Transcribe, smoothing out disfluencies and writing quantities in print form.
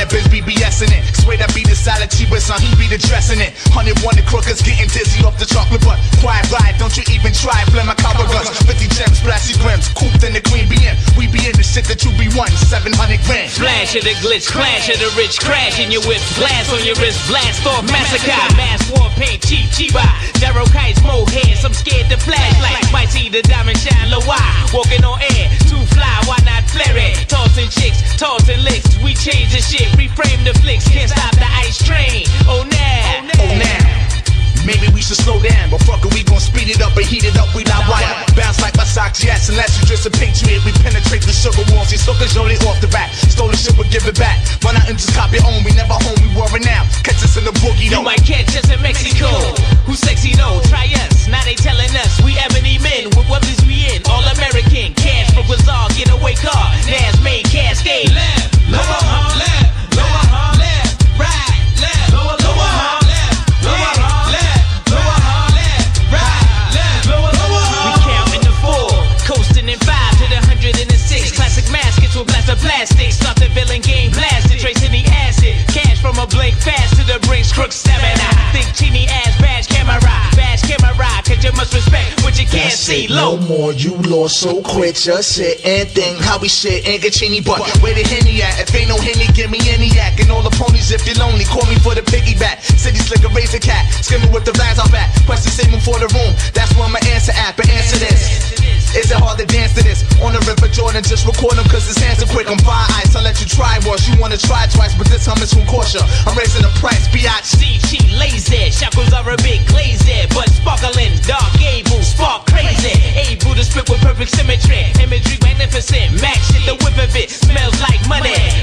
bitch BBS in it. Swear that be the salad cheaper, son, he be the dressing it. 101 the crookers getting dizzy off the chocolate butt. Quiet ride, don't you even try, blame my copper guts. 50 gems, splashy brims, cooped in the queen BM. We be in the shit that you be wanting, 700 grand. Flash of the glitch, clash of the rich, crash in your whip, blast on your wrist, blast off, massacre. Mass war paint, cheap, cheeba. Darrow kites, moheads, I'm scared to flash like might see the diamond shine low. Walking on air, too fly, why not flare it? Tossing chicks, tossing licks, we change the shit, reframe the flicks, can't stop the ice train. Oh now, oh now. Maybe we should slow down, but fuck it, we gon' speed it up and heat it up, we not wire. Bounce like my socks, yes, unless you just a patriot. We penetrate the sugar walls, these suckers know they off the rack. Stole the shit, but give it back. Run out and just cop your own, we never home, we worry now. Catch us in the boogie, you might catch us in Mexico. Who sexy though? Try us, now they telling us we ebony men. With what is we in? All American, cash for bazaar, getaway car, Nas made Cascade. Left, lower, left, lower, left, right, left, lower, left. Plastic, start the villain game blasted, tracing the acid. Cash from a blink fast to the brinks, crook stabbing. I think Chini ass bash camera, cause you must respect what you can't see. No more, you lost so quick. Just sit and think how we shit and get Chini, but where the Henny at? If ain't no Henny, give me any yak. And all the ponies, if you're lonely, call me for the piggyback. City slicker, raise a cat, skimming with the flags off back. Question, save them for the room, that's where my answer at. But answer this, is it hard to dance to this? On the river Jordan, just record him cause his hands are quick. I'm fire ice, I'll let you try once. You wanna try twice, but this time it's from caution. I'm raising the price, biatch. Cheap, lazy, shackles are a bit glazy, but sparkling, dark, able, spark crazy. Able to spit with perfect symmetry, imagery magnificent, max shit, the whip of it smells like money.